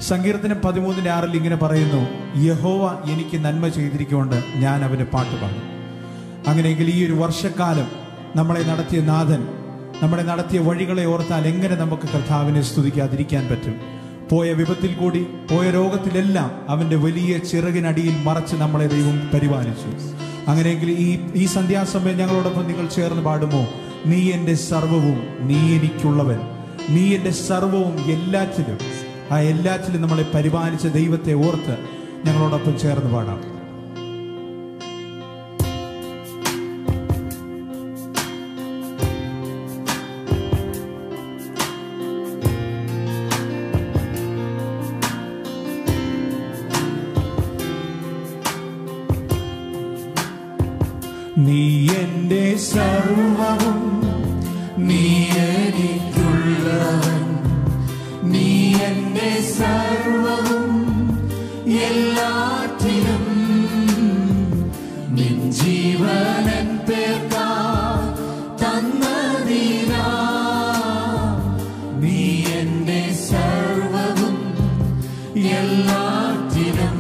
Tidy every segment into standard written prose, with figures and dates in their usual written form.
സങ്കീർത്തനം 13:6 ഇങ്ങനെ പറയുന്നു, യഹോവ എനിക്ക് നന്മ ചെയ്തിരിക്കൊണ്ട് ഞാൻ അവന് പാട്ടുപാടും. അങ്ങനെയെങ്കിൽ ഈ ഒരു വർഷക്കാലം നമ്മളെ നടത്തിയ നാഥൻ, നമ്മളെ നടത്തിയ വഴികളെ ഓർത്താൽ എങ്ങനെ നമുക്ക് കർത്താവിനെ സ്തുതിക്കാതിരിക്കാൻ പറ്റും? പോയ വിപത്തിൽ കൂടി, പോയ രോഗത്തിലെല്ലാം അവന്റെ വലിയ ചിറകിനടിയിൽ മറച്ച് നമ്മളെ ദൈവം പരിപാലിച്ചു. അങ്ങനെയെങ്കിൽ ഈ സന്ധ്യാസമയം ഞങ്ങളോടൊപ്പം നിങ്ങൾ ചേർന്ന് പാടുമോ? നീ എൻ്റെ സർവവും, നീ എനിക്കുള്ളവൻ, നീ എൻ്റെ സർവവും, എല്ലാറ്റിലും, ആ എല്ലാറ്റിലും നമ്മളെ പരിപാലിച്ച ദൈവത്തെ ഓർത്ത് ഞങ്ങളോടൊപ്പം ചേർന്ന് പാടാം. നീ എൻ്റെ സർവവും, നീ എനിക്കുള്ളവൻ, നീ എൻ്റെ സർവവും, എല്ലാറ്റിലും നിൻ ജീവനൻ പേർക്കാ തന്നതിനാ. നീ എൻ്റെ സർവവും, എല്ലാറ്റിലും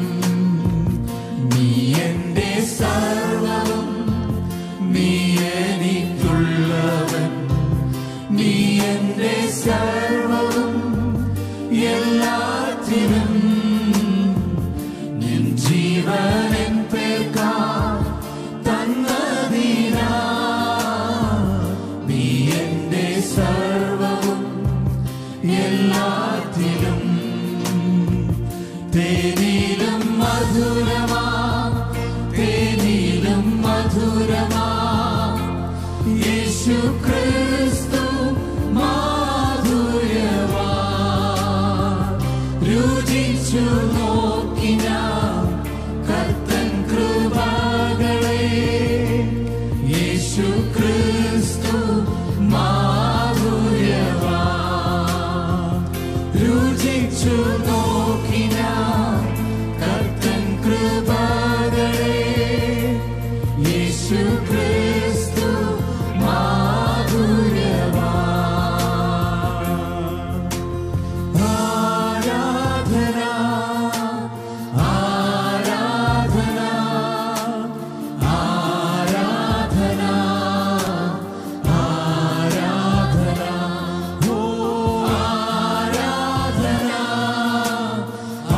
നീ എൻ്റെ സർവവും, നീ എനിക്കുള്ളവൻ, നീ എൻ്റെ സർവവും, എല്ലാറ്റിലും നിൻ ജീവനൻ പേർക്കാ തന്നതിനാ. നീ എൻ്റെ സർവവും, എല്ലാറ്റിലും തേനിലും മധുരമാ, തേനിലും മധുരമാ യേശു ക്രിസ്തു മാധുര്യമാ. രുചിച്ചു നോക്കിന കർത്തൻ കൃപകളെ, യേശു ക്രിസ്തു മാധുര്യമാ. രുചിച്ചു നോക്കിന കർത്തൻ കൃപകളെ, യേശു ക്രിസ്തു മാധുര്യമാ. ആരാധന, ആരാധന, ആരാധന, ആരാധന, ഓ ആരാധന,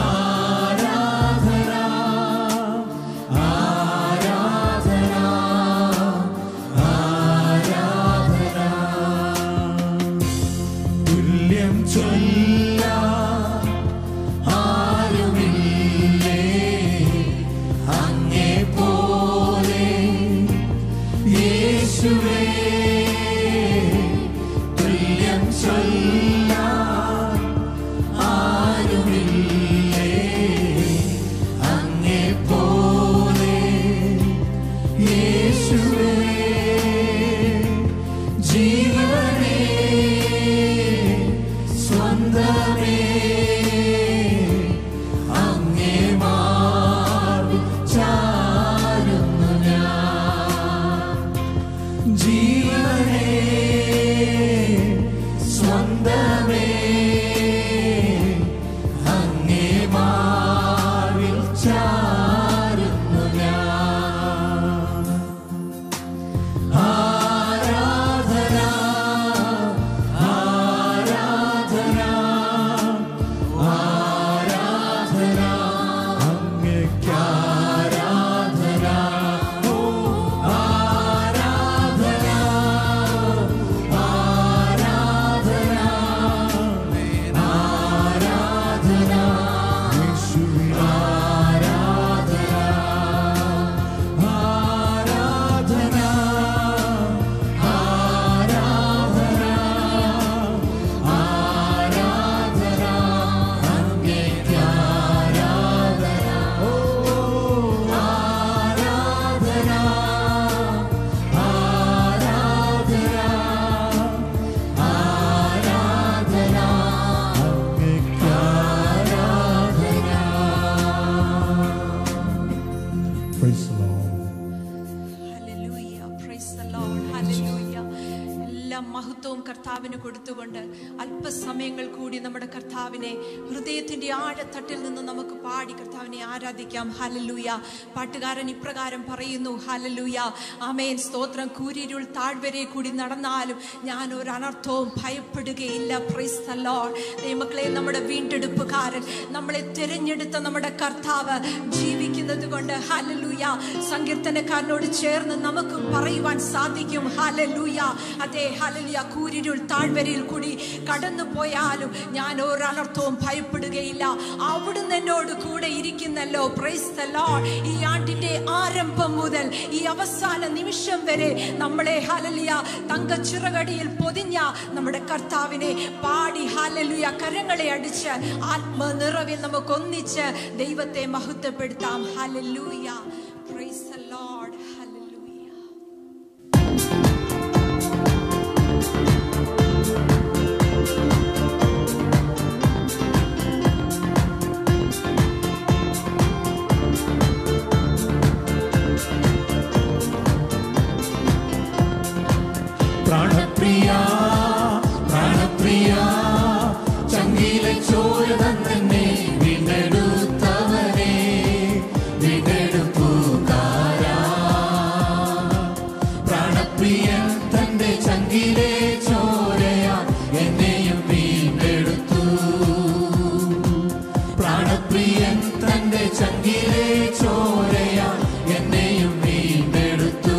കർത്താവിന് കൊടുത്തുകൊണ്ട് അല്പസമയങ്ങൾ കൂടി നമ്മുടെ കർത്താവിനെ ഹൃദയത്തിന്റെ ആഴത്തട്ടിൽ നിന്ന് നമുക്ക് പാടി കർത്താവിനെ ആരാധിക്കാം. ഹല്ലേലൂയ. പാട്ടുകാരൻ ഇപ്രകാരം പറയുന്നു, ഹല്ലേലൂയ, ആമേൻ, സ്തോത്രം. കൂരിരുൾ താഴ്വരെ കൂടി നടന്നാലും ഞാൻ ഒരു അനർത്ഥവും ഭയപ്പെടുകയില്ല. Praise the Lord. ദൈവമക്കളെ, നമ്മുടെ വീണ്ടെടുപ്പുകാരൻ, നമ്മളെ തിരഞ്ഞെടുത്ത നമ്മുടെ കർത്താവ് ജീവിക്കുന്നത് കൊണ്ട് ഹല്ലേലൂയ, സങ്കീർത്തനക്കാരനോട് ചേർന്ന് നമുക്ക് പറയുവാൻ സാധിക്കും, ഹല്ലേലൂയ, അതെ, ഹല്ലേലൂയ, കൂരിരുൾ താഴ്വരയിൽ കൂടി കടന്നു പോയാലും ഞാൻ ഒരു അനർത്ഥവും ഭയപ്പെടുകയില്ല. അവിടുന്ന് എന്നോട് കൂടെ ഇരിക്കുന്നല്ലോ. Price the Lord. ഈ ആണ്ടിന്റെ ആരംഭം മുതൽ ഈ അവസാന നിമിഷം വരെ നമ്മളെ ഹല്ലേലൂയ തങ്കച്ചിറകടിയിൽ പൊതിഞ്ഞ നമ്മുടെ കർത്താവിനെ പാടി ഹല്ലേലൂയ കരങ്ങളെ അടിച്ച് ആത്മനിറവിൽ നമുക്ക് ഒന്നിച്ച് ദൈവത്തെ മഹത്വപ്പെടുത്താം. Hallelujah. Praise the Lord. Hallelujah. പ്രാണപ്രിയ പ്രാണപ്രിയ ചങ്കിലെ ചോര തന്നെ വീണ്ടെടുത്തവനെ വീണ്ടെടുപ്പുകാരാ. പ്രാണപ്രിയൻ തന്റെ ചങ്കിലെ ചോരയാ എന്നെയും വീണ്ടെടുത്തു. പ്രാണപ്രിയൻ തന്റെ ചങ്കിലെ ചോരയാ എന്നെയും വീണ്ടെടുത്തു.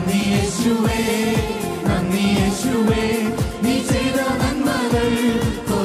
നന്ദി യേശുവേ, നീ ചെയ്ത നന്മകൾ